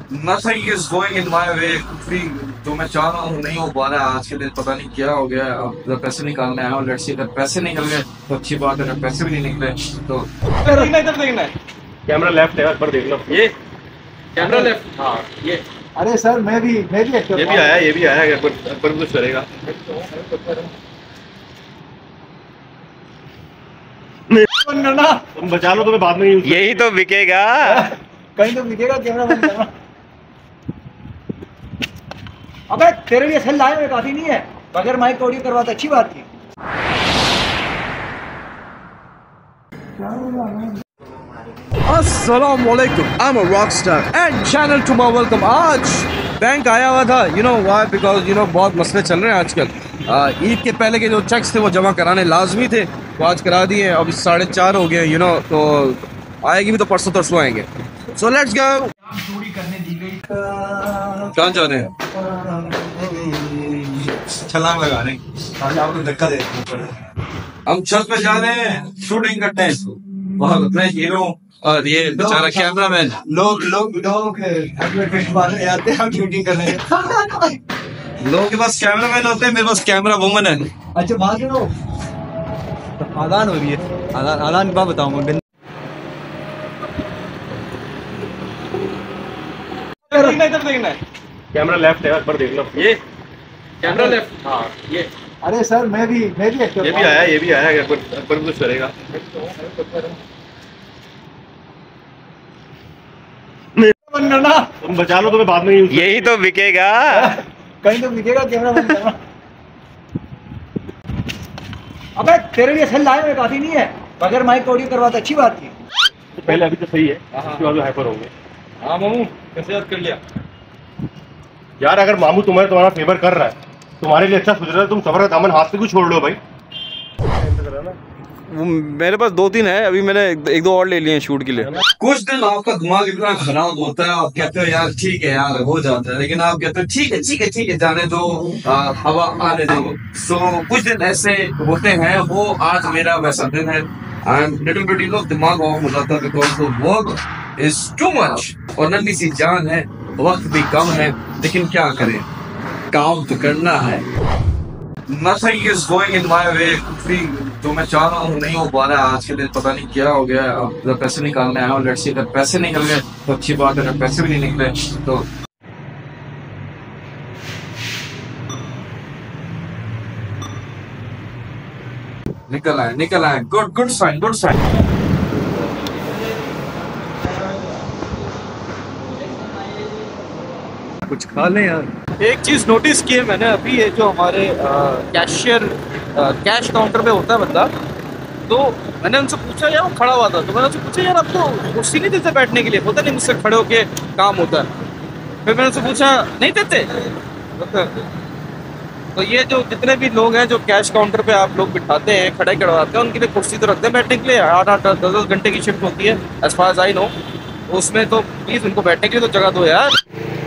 Nothing is going in my way. कुछ भी जो मैं चाह रहा हूँ नहीं हो पा रहा है आज के दिन। पता नहीं क्या हो गया है। अब अगर पैसे निकालने आया हूँ, लेट्स सी अगर पैसे निकल गए तो अच्छी बात है, अगर पैसे भी नहीं निकले तो इधर देखना है। कैमरा लेफ्ट है, पर देख लो ये कैमरा लेफ्ट। हाँ ये। अरे सर मैं भी एक्टर ये भी आया, ये भी आया। अकबर भी कुछ करेगा। करना। तुम बचा लो, तुम्हें बाद में यूज। यही तो बिकेगा। कहीं तो दिखेगा कैमरा बंद करना। अबे तेरे लिए सेल लाए हुए काफी नहीं है, बगैर माइक ऑडियो करवाते अच्छी बात थी। Assalamualaikum, I'm a rockstar and channel to my welcome। आज बैंक आया हुआ था, you know why? Because you know बहुत मसले चल रहे हैं आजकल। ईद के पहले के जो चेक्स थे वो जमा कराने लाजमी थे, वो आज करा दिए। अभी 4:30 हो गए, you know, तो आएगी भी तो परसों तरसों आएंगे। So let's go। चोरी करने दी गई। कहाँ जा रहे हैं? छलांग लगा रहे हैं, आपको धक्का दे रहे हैं। हम छत पे जा रहे हैं, शूटिंग करते हैं इसको। वहाँ मैं हीरो और ये बेचारा कैमरामैन। लोग एडवर्टाइजमेंट मारने आते हैं, हम शूटिंग कर रहे हैं। लोगों के पास कैमरामैन होते हैं, मेरे पास कैमरा वुमन है। अच्छा बात करो, आदान हो रही है। आदान बात बताऊँ मैं। इधर देखना है। कैमरा लेफ्ट है, पर देख लो ये कैमरा लेफ्ट। हाँ ये। अरे सर मैं भी एक्टर। ये भी आया, ये भी आया। अकबर भी कुछ करेगा। बंद करना। तुम बचा लो, तुम्हें बाद में यूज। यही तो बिकेगा। कहीं तो दिखेगा कैमरा बंद करना। अबे तेरे लिए सेल लाए हुए काफी नहीं है, बगैर माइक ऑडियो करवाते अच्छी बात थी। पहले अभी तो सही है, उसके बाद हाइपर होंगे। हाँ मामू, कैसे याद कर लिया यार? अगर मामू तुम्हारा फेवर कर रहा है, तुम्हारे लिए अच्छा सोच रहा है, तुम सबर का दामन हाथ से क्यों छोड़ लो भाई? वो मेरे पास 2-3 है, अभी मैंने एक दो और ले लिए हैं शूट के लिए। कुछ दिन आपका दिमाग इतना खराब होता है, आप कहते हो यार ठीक है यार हो जाता है, लेकिन आप कहते हो ठीक है जाने दो, हवा आने दो। सो कुछ दिन ऐसे होते हैं, वो आज मेरा वैसा दिन है। I am little bit, you know, दिमाग ऑफ हो जाता है because the work is too much. और नन्ही सी जान है, वक्त भी कम है, लेकिन क्या करें, काम तो करना है। Nothing is going in my way। कुछ भी जो मैं चाह रहा हूँ नहीं हो पा रहा है आज के दिन। पता नहीं क्या हो गया है। अब अगर पैसे निकालने आया हूँ, लेट्स सी अगर पैसे निकल गए तो अच्छी बात है, अगर पैसे भी नहीं निकले तो निकल आए। Good sign. कुछ खा लें यार। एक चीज नोटिस की है मैंने अभी, ये जो हमारे कैशियर कैश काउंटर पे होता है बंदा, तो मैंने उनसे पूछा यार, वो खड़ा हुआ था, तो मैंने उनसे पूछा यार आपको कुर्सी नहीं देते बैठने के लिए? होता नहीं मुझसे खड़े होके काम होता है। फिर मैंने उनसे पूछा नहीं देते? तो ये जो जितने भी लोग हैं जो कैश काउंटर पे आप लोग बिठाते हैं, खड़े करवाते हैं, उनके लिए कुर्सी तो रखते हैं बैठने के लिए। 8-8 10-10 घंटे की शिफ्ट होती है as far as I know, उसमें तो प्लीज उनको बैठने के लिए तो जगह दो यार।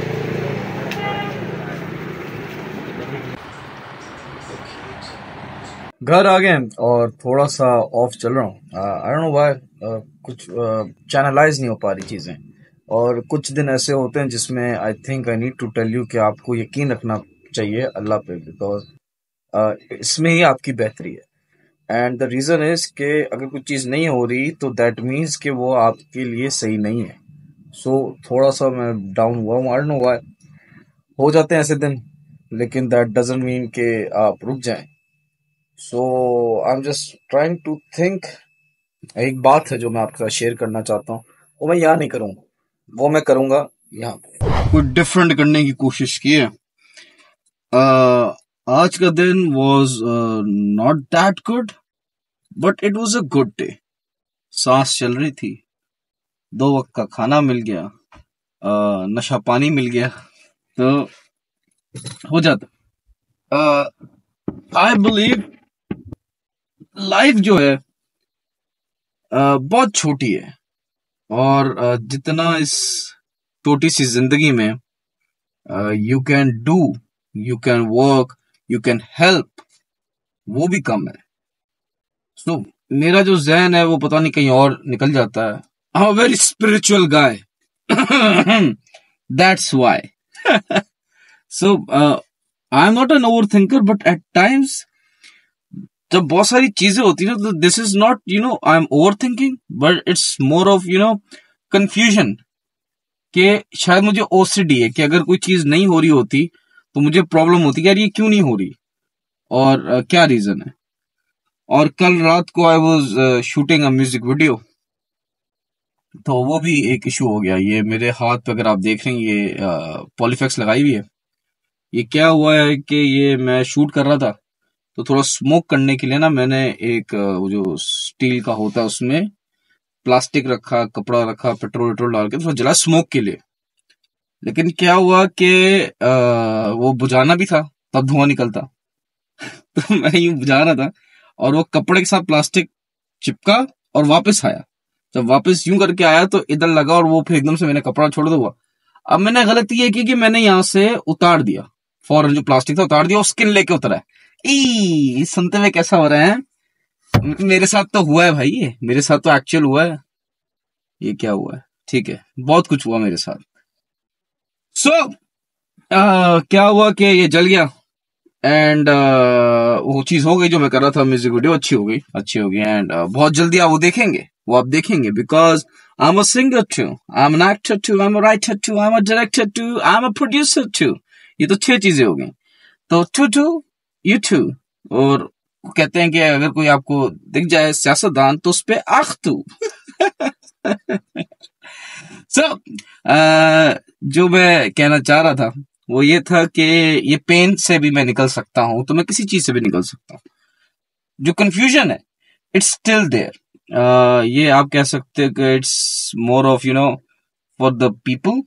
घर आ गए और थोड़ा सा ऑफ चल रहा हूँ। आई डोंट नो व्हाई, कुछ चैनलाइज नहीं हो पा रही चीज़ें। और कुछ दिन ऐसे होते हैं जिसमें I think I need to tell you कि आपको यकीन रखना चाहिए अल्लाह पे, बिकॉज इसमें ही आपकी बेहतरी है। एंड द रीज़न इज कि अगर कुछ चीज़ नहीं हो रही तो दैट मीन्स कि वो आपके लिए सही नहीं है। सो थोड़ा सा मैं डाउन हुआ हूँ। आई डोंट नो व्हाई, हो जाते हैं ऐसे दिन, लेकिन दैट डजंट मीन कि आप रुक जाएं। So I am just trying to think. एक बात है जो मैं आपके साथ शेयर करना चाहता हूँ, वो मैं यहाँ नहीं करूँगा, वो मैं करूँगा यहाँ पे। कुछ डिफरेंट करने की कोशिश की है। आज का दिन was not that good, but it was a good day. सांस चल रही थी, 2 वक्त का खाना मिल गया, नशा पानी मिल गया, तो हो जाता। आई बिलीव लाइफ जो है बहुत छोटी है, और जितना इस छोटी सी जिंदगी में you can do, you can work, you can help, वो भी कम है। सो मेरा जो जहन है वो पता नहीं कहीं और निकल जाता है। I am a very spiritual guy. That's why. So I am not an over thinker, but at times जब बहुत सारी चीजें होती है ना, तो this is not I am over thinking, but it's more of confusion. कि शायद मुझे ओसीडी है कि अगर कोई चीज नहीं हो रही होती तो मुझे प्रॉब्लम होती कि यार ये क्यों नहीं हो रही और क्या रीजन है. और कल रात को I was shooting a music video, तो वो भी एक इशू हो गया. ये मेरे हाथ पे अगर आप देख रहे हैं ये पॉलीफेक्स लगाई हुई है. ये क्या हुआ है कि ये मैं शूट कर रहा था, तो थोड़ा स्मोक करने के लिए ना मैंने एक वो जो स्टील का होता है उसमें प्लास्टिक रखा, कपड़ा रखा, पेट्रोल डाल के थोड़ा जला स्मोक के लिए. लेकिन क्या हुआ कि वो बुझाना भी था, तब धुआं निकलता. तो मैं यूं बुझा रहा था और वो कपड़े के साथ प्लास्टिक चिपका और वापस आया. जब वापस यूं करके आया तो इधर लगा और वो फिर एकदम से मैंने कपड़ा छोड़ दिया. अब मैंने गलती ये की कि मैंने यहां से उतार दिया, फौरन जो प्लास्टिक था उतार दिया और स्किन लेके उतरा है. सुनते हुए कैसा हो रहा है? मेरे साथ तो हुआ है भाई, ये मेरे साथ तो एक्चुअल हुआ है. ये क्या हुआ है? ठीक है, बहुत कुछ हुआ मेरे साथ. सो क्या हुआ कि ये जल गया एंड वो चीज हो गई जो मैं कर रहा था. म्यूजिक वीडियो अच्छी हो गई एंड बहुत जल्दी आप वो देखेंगे because I am a singer too, I am an actor too, I am a writer too, I am a director too, I am a producer too. ये तो 6 चीजें हो गई. तो टू यू टू. और कहते हैं कि अगर कोई आपको दिख जाए सियासतदान तो उस पे आख तू. सो जो मैं कहना चाह रहा था वो ये था कि ये पेन से भी मैं निकल सकता हूं, तो मैं किसी चीज से भी निकल सकता हूं. जो कंफ्यूजन है इट्स स्टिल देयर. ये आप कह सकते हैं कि it's more of for the people.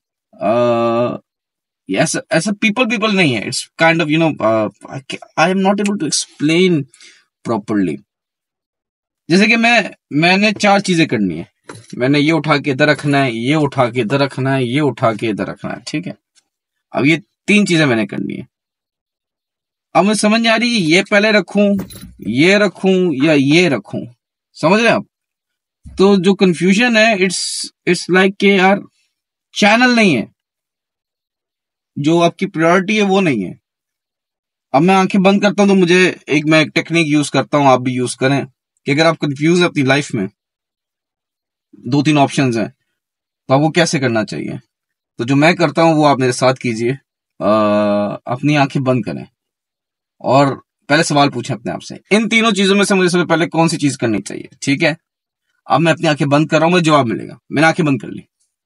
ऐसा पीपल नहीं है. It's kind of I am not able to explain properly. जैसे कि मैंने 4 चीजें करनी है. मैंने ये उठा के इधर रखना है, ये उठा के इधर रखना है, ये उठा के इधर रखना है. ठीक है, अब ये 3 चीजें मैंने करनी है. अब मुझे समझ नहीं आ रही ये पहले रखूं, ये रखूं या ये रखूं. समझ रहे हैं आप? तो जो कंफ्यूजन है इट्स लाइक कि यार चैनल नहीं है, जो आपकी प्रायोरिटी है वो नहीं है. अब मैं आंखें बंद करता हूं तो मैं एक टेक्निक यूज करता हूं, आप भी यूज करें, कि अगर आप कंफ्यूज है अपनी लाइफ में, 2-3 ऑप्शंस हैं, तो आपको कैसे करना चाहिए. तो जो मैं करता हूं वो आप मेरे साथ कीजिए. अपनी आंखें बंद करें और पहले सवाल पूछें अपने आप से, इन तीनों चीजों में से मुझे सबसे पहले कौन सी चीज करनी चाहिए. ठीक है, अब मैं अपनी आंखें बंद कर रहा हूं, मुझे जवाब मिलेगा. मैंने आंखें बंद कर ली.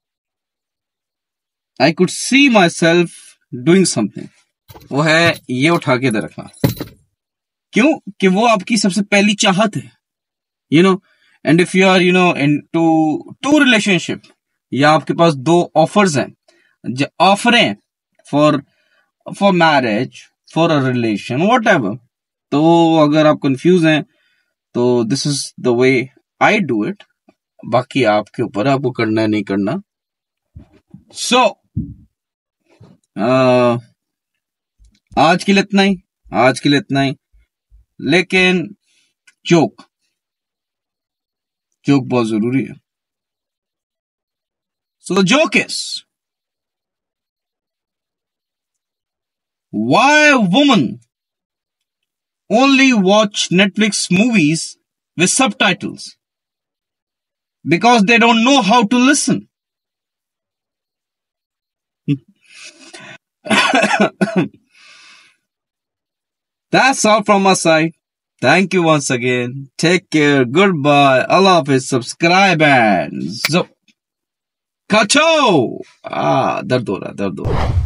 I could see myself doing something. वो है ये उठा के इधर रखना. क्यों? कि वो आपकी सबसे पहली चाहत है. And if you are in two relationship, या आपके पास 2 ऑफर्स हैं, ऑफरें for marriage, for a relation, whatever. तो अगर आप कंफ्यूज हैं तो this is the way I do it. बाकी आपके ऊपर है, आपको करना है नहीं करना. सो आज के लिए इतना ही. लेकिन जोक बहुत जरूरी है. So the joke is, why women only watch Netflix movies with subtitles? Because they don't know how to listen. That's all from my side. Thank you once again. Take care. Goodbye. Allah Hafiz. Subscribe and Kacho. दर्द हो रहा है.